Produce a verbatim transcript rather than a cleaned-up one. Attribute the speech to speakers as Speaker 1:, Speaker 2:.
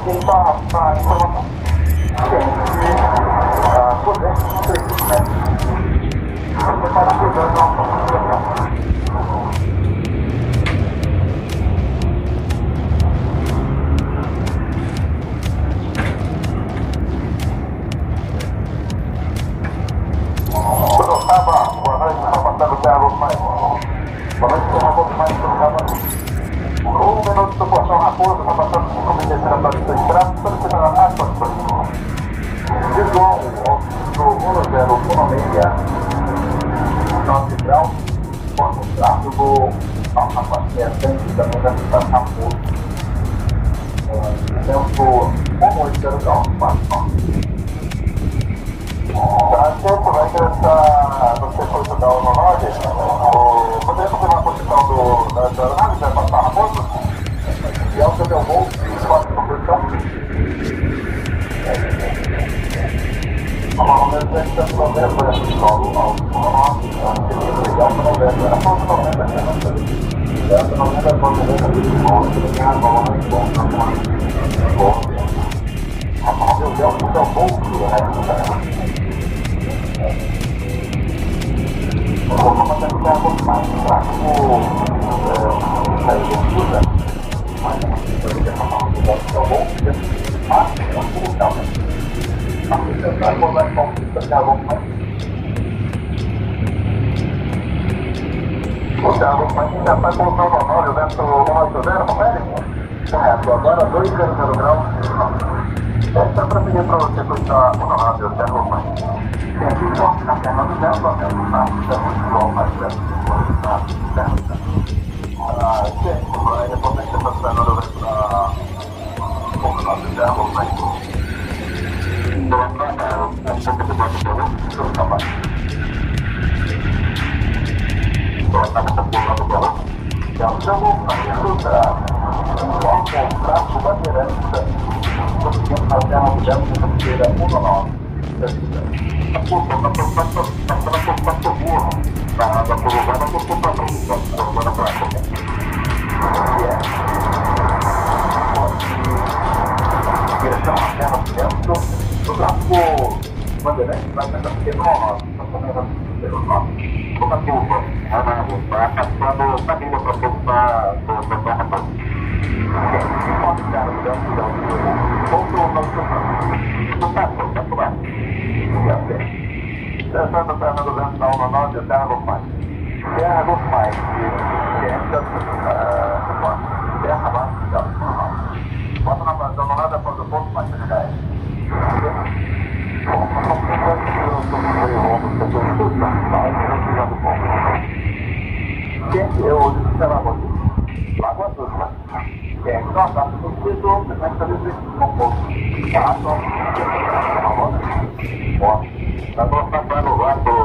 Speaker 1: Tá, tá, informação. Ah, poder, não acredito, né? Você está cuidando da nossa Sorocaba, boa noite, está passando o Thiago mais. Boa noite, tem uma pouco mais de Sorocaba. Um minuto do Portão Raposo, está passando por como destinatório do extrato, solicitando a taxa, pode ser. Visual, do um zero um seis, nove graus, porta de tráfego, alta paciente, também da cidade Raposo. Tempo um oito zero graus, quatro. Tá, tempo vai interessar no circuito da Honolode. Poderia confirmar a posição do, da, da aeronave, vai passar Raposo? E ao seu voo, quatro por posição. Normalmente a gente está vendo, por exemplo, ao Honolode, e ao novembro, era pouco novembro, aqui não sei. E ao novembro é quando vem a vida de volta, que tem a bola em bom, na bola em bom. Meu Deus, o seu voo, né? Como você não tem um pouco mais de tráfego sair de Cuba, mas eu vou falar um pouco do seu bom, mas é um pouco calma. Mas você está acordando com o que você já vou mais. O Thiago Martins já está colocando o nome, o vento um oito zero, confere? Correto, agora dois zero zero graus. Só para pedir para você puxar o nome, o Thiago Martins. Tem aqui um corte na perna do vento, a perna do vento, estamos igual mais perto do vento. Ah, sim, aí depois a gente está saindo do vento para um pouco mais do Thiago Martins. Então, é um pouco de baixo do vento, do trabalho. Então, a cabeça pulando do balão. E ao seu movimento da um traço bandeirante, conseguimos fazer a região de bandeira um nove. A função da preocupação está na preocupação burra. Da água colorada, a preocupação agora para comer. Direção à terra do centro, o traço bandeirante vai ser pequeno nove. Também vai ser pelo nove. Como a curva, vai passando família para preocupar da terra toda. Pode ficar no centro da outro nosso não está pronto, está pronto. Testando a perna do vento da uma nove, terra do pai. Terra do pai, terra terra baixa, bota na base da nada após o ponto mais de dez. Eu disse lá, Lagoa Azul, né? Que é só a taxa do piso, você vai fazer isso com um pouco. Tá, só. Tá bom? Ó, tá bom, tá bom,